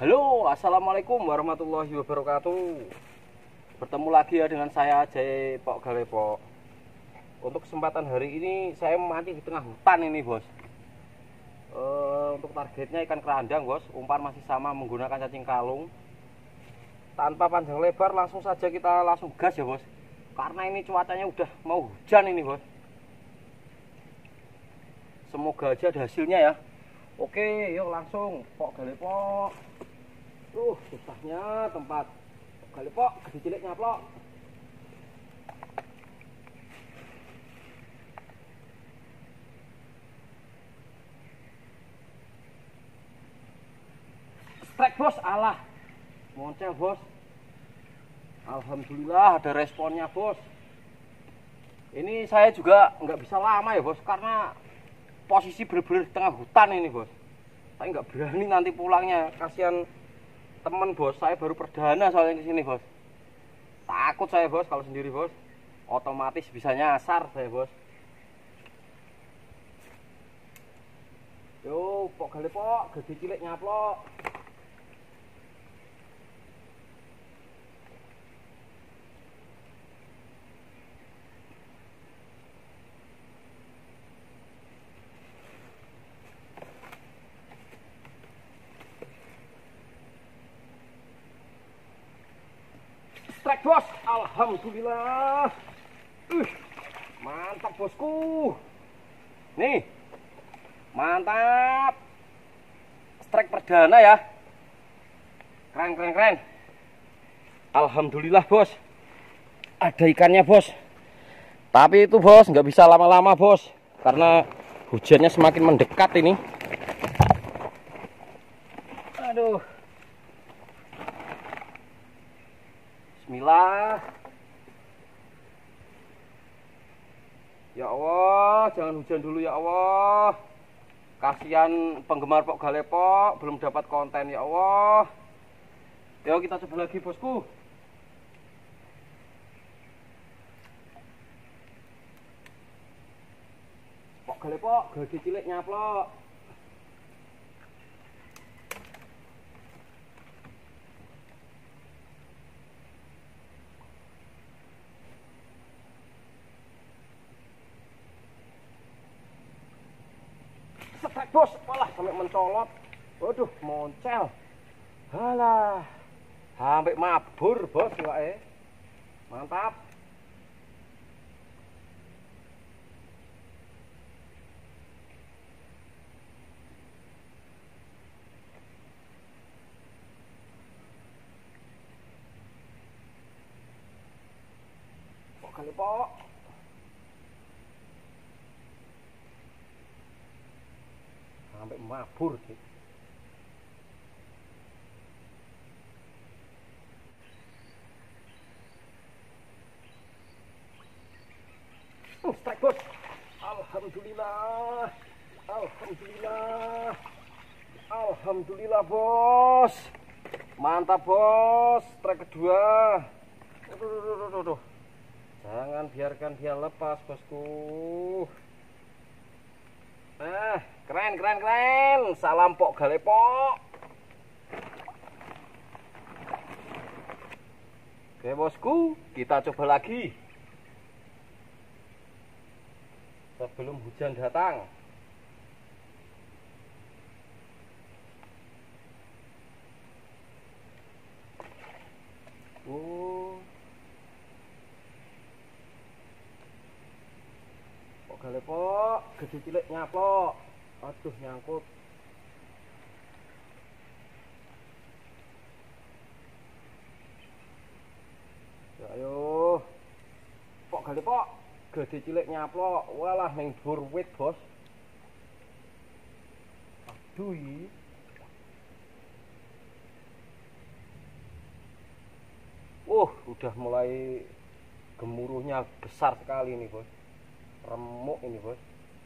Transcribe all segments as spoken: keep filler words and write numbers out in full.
Halo, assalamualaikum warahmatullahi wabarakatuh. Bertemu lagi ya dengan saya Jay Pok Galepok. Untuk kesempatan hari ini saya memancing di tengah hutan ini, bos. E, untuk targetnya ikan kerandang, bos. Umpan masih sama menggunakan cacing kalung. Tanpa panjang lebar, langsung saja kita langsung gas ya, bos. Karena ini cuacanya udah mau hujan ini, bos. Semoga aja ada hasilnya ya. Oke, yuk langsung Pok Galepok. Tuh, susahnya tempat Galepok, gede cilik nyaplok. Strike, bos. Alah, moncel, bos. Alhamdulillah ada responnya, bos. Ini saya juga nggak bisa lama ya, bos, karena posisi bener-bener di tengah hutan ini, bos. Saya nggak berani nanti pulangnya, kasihan temen, bos. Saya baru perdana soalnya di sini, bos. Takut saya, bos, kalau sendiri, bos. Otomatis bisa nyasar saya, bos. Yo, Pok Galepok, gede cilik nyaplok. Strike, bos. Alhamdulillah. Uh, mantap, bosku. Nih, mantap. Strike perdana ya. Keren, keren, keren. Alhamdulillah, bos. Ada ikannya, bos. Tapi itu, bos, nggak bisa lama-lama, bos, karena hujannya semakin mendekat ini. Aduh. Bismillah. Ya Allah, jangan hujan dulu ya Allah. Kasihan penggemar Pok Galepok belum dapat konten ya Allah. Yuk kita coba lagi, bosku. Pok Galepok, gede cilik nyaplok. Strike, bos. Malah sampai mencolot. Waduh, moncel. Halah, sampai mabur, bos. Eh. Mantap. Pok Galepok. Sampai mabur sih. Uh, strike, bos. Alhamdulillah. Alhamdulillah. Alhamdulillah, bos. Mantap, bos. Strike kedua. Aduh, aduh, aduh, aduh. Jangan biarkan dia lepas, bosku. Nah, keren, keren, keren. Salam Pok Galepok. Oke, bosku, kita coba lagi sebelum hujan datang. Oh, Pok Galepok, gede cilik nyaplok. Aduh, nyangkut. Ya, ayo. Pok Galepok, gede cilik nyaplok. Walah ning dhuwur wit, bos. Aduh. Uh, udah mulai gemuruhnya besar sekali nih, bos. Remuk ini, bos.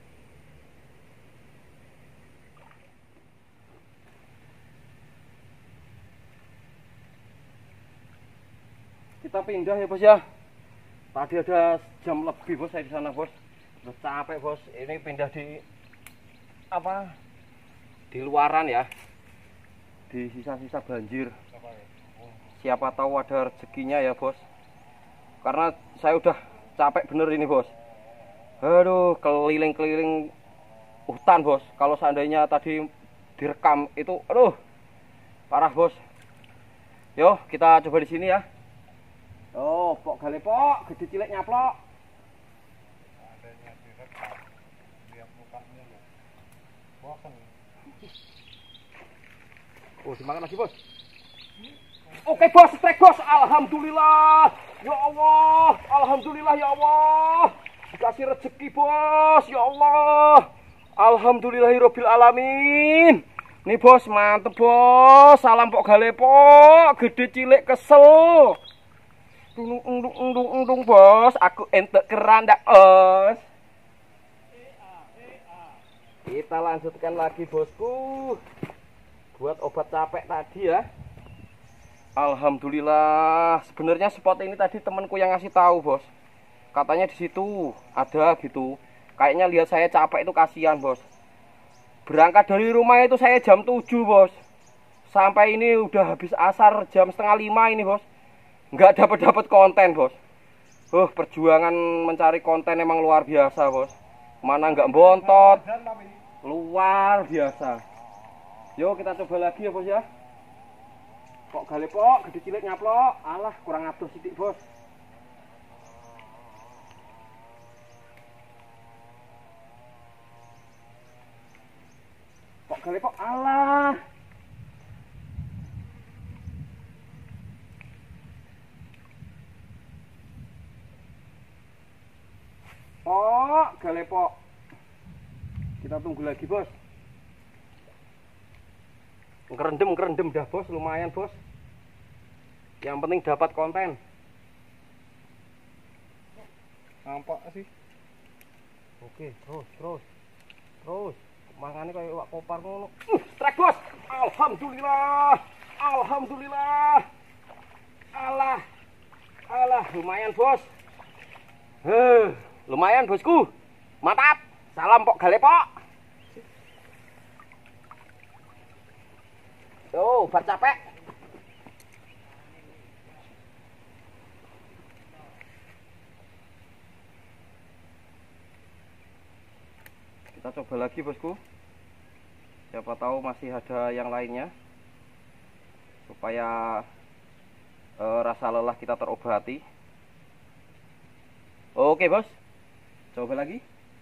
Kita pindah ya, bos ya. Tadi ada jam lebih, bos, saya di sana, bos. Udah capek, bos. Ini pindah di apa? Di luaran ya. di sisa-sisa banjir. Siapa tahu ada rezekinya ya bos, karena saya udah capek bener ini bos. Aduh, keliling-keliling hutan bos. Kalau seandainya tadi direkam itu, aduh, parah bos. Yo, kita coba di sini ya. Oh, pok gale pok, gede cilik nyaplok. Adanya direkam, lihat mukanya lo. Bosan. Oh, dimakan lagi bos. Oke bos, strike bos. Alhamdulillah. Ya Allah, alhamdulillah ya Allah. Dikasih rezeki bos, ya Allah. Alhamdulillahirabbil alamin. Nih bos, mantep bos. Salam pok gale pok, gede cilik kesel. Dung dung dung dung bos, aku entek keran dak bos. Kita lanjutkan lagi bosku. Buat obat capek tadi ya. Alhamdulillah. Sebenarnya spot ini tadi temanku yang ngasih tahu bos. Katanya di situ ada gitu. Kayaknya lihat saya capek itu kasihan bos. Berangkat dari rumah itu saya jam tujuh bos. Sampai ini udah habis asar jam setengah lima ini bos. Nggak dapat dapat konten bos. Uh, perjuangan mencari konten emang luar biasa bos. Mana nggak bontot, luar biasa. Yuk kita coba lagi ya bos ya. Kok gale pok, gede cilik nyaplok. Alah kurang atur sidik bos. Kok gale pok, alah. Oh, galepok. Kita tunggu lagi, bos. Ngerendem, ngerendem dah, bos. Lumayan, bos. Yang penting dapat konten. Nampak sih. Oke, terus, terus. Terus. Mangane kayak wak kopar ngono. Uh, strike, bos. Alhamdulillah. Alhamdulillah. Alah. Alah, lumayan, bos. Heh. Lumayan bosku, mantap. Salam pok gale pok. Tuh, obat capek. Kita coba lagi bosku. Siapa tahu masih ada yang lainnya, supaya eh, rasa lelah kita terobati. Oke bos. Coba lagi.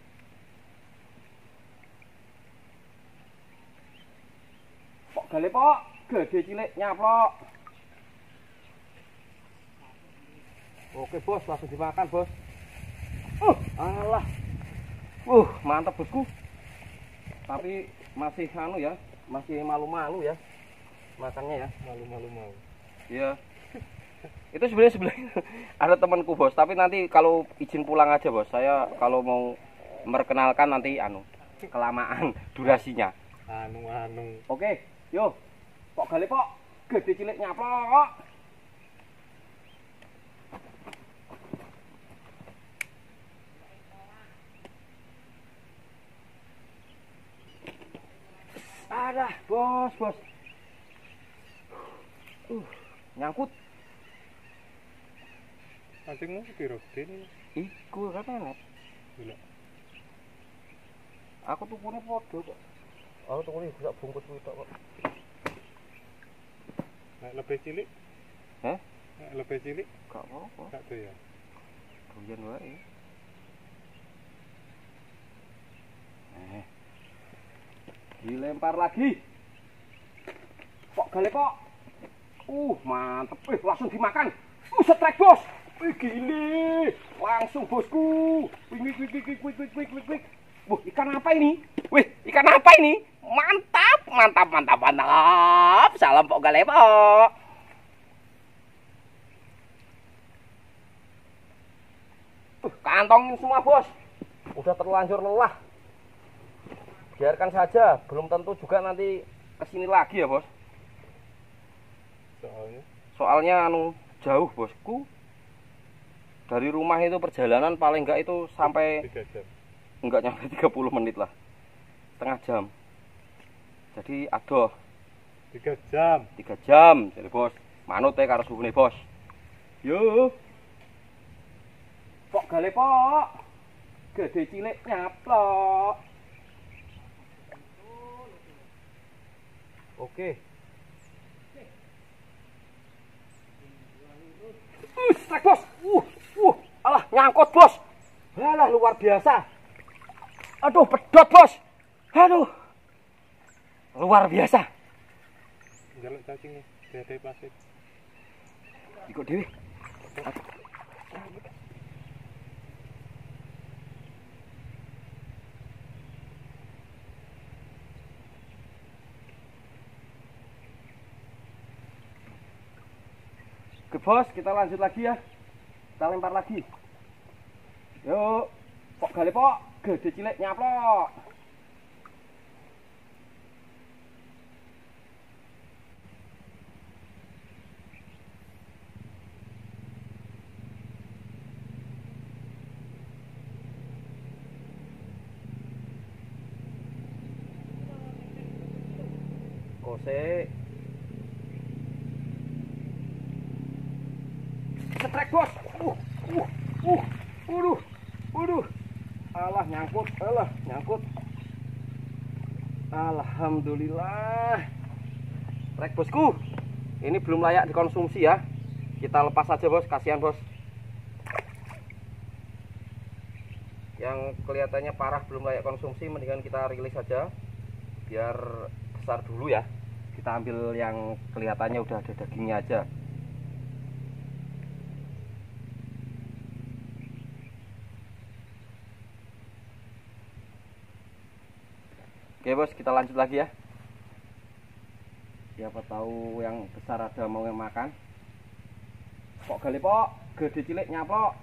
Pok gale pok, gede cilik nyaplok. Oke bos, langsung dimakan bos. Uh, alah. Uh, mantap bosku. Tapi masih anu ya, masih malu-malu ya makannya ya. Malu-malu mau. Iya. Itu sebenarnya sebelahnya ada temanku bos, tapi nanti kalau izin pulang aja bos. Saya kalau mau memperkenalkan nanti anu kelamaan durasinya. Anu anu. Oke, yo. Pok gale pok, gede cilik nyaplok. Adah, bos, bos. Uh, nyangkut. Antingmu piro gede? Iku kan enak. Gila. Aku tukune podo kok. Aku tukune bisa bungkus kuwi tok kok. Nek lebih cilik? Heh? Nek lebih cilik? Gak apa-apa. Gak tuh ya. Doyan wae. Eh. Dilempar lagi. Pok gale pok. Uh, mantep. Eh, langsung dimakan. Uh, strike bos. Wih, gile. Langsung bosku. Wih, wih, wih, wih, wih, wih, wih, wih, wih. Wah, ikan apa ini? Wih, ikan apa ini? Mantap, mantap, mantap, mantap. Salam pok gale pok. Uh, kantongin semua bos. Udah terlanjur lelah. Biarkan saja, belum tentu juga nanti kesini lagi ya bos. Soalnya? Soalnya anu jauh bosku. Dari rumah itu perjalanan paling enggak itu sampai tiga jam. Enggak nyampe tiga puluh menit lah. Setengah jam. Jadi aduh. tiga jam. tiga jam jadi bos. Manut teh karo suhune bos. Yo. Pok gale pok. Gede cilik nyaplok. Oke. Uh, strike bos. Uh, uh, alah nyangkut bos. Alah luar biasa. Aduh pedot bos. Aduh. Luar biasa. Jaluk cacing nih, dari plastik. Ikut dewe. Oke bos, kita lanjut lagi ya. Kita lempar lagi. Yuk, pok gale pok, gede cilik nyaplok. Kose. Setrek bos. Uh, uh, uh, waduh, waduh. Alah nyangkut, alah nyangkut. Alhamdulillah. Trek bosku. Ini belum layak dikonsumsi ya. Kita lepas saja bos, kasihan bos. Yang kelihatannya parah belum layak konsumsi, mendingan kita rilis saja. Biar besar dulu ya. Kita ambil yang kelihatannya udah ada dagingnya aja. Oke bos, kita lanjut lagi ya. Siapa tahu yang besar ada mau yang makan. Pok gale pok, gede cilik nyaplok.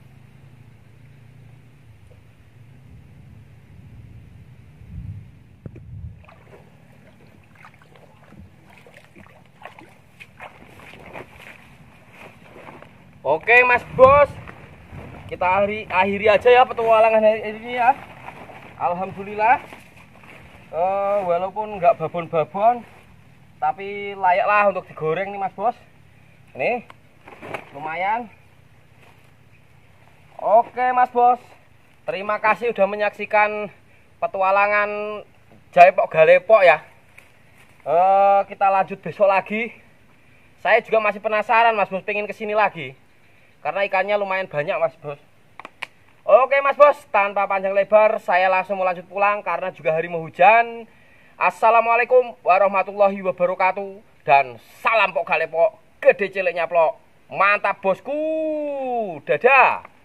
Oke mas bos, kita akhiri, akhiri aja ya petualangan hari ini ya. Alhamdulillah. Uh, walaupun nggak babon-babon, tapi layaklah untuk digoreng nih mas bos. Ini lumayan. Oke mas bos, terima kasih udah menyaksikan petualangan jahe pok gale pok ya. Uh, kita lanjut besok lagi. Saya juga masih penasaran mas bos, pengen kesini lagi karena ikannya lumayan banyak mas bos. Oke mas bos, tanpa panjang lebar saya langsung mau lanjut pulang karena juga hari mau hujan. Assalamualaikum warahmatullahi wabarakatuh. Dan salam pok gale pok, gede cilik nyaplok. Mantap bosku. Dadah.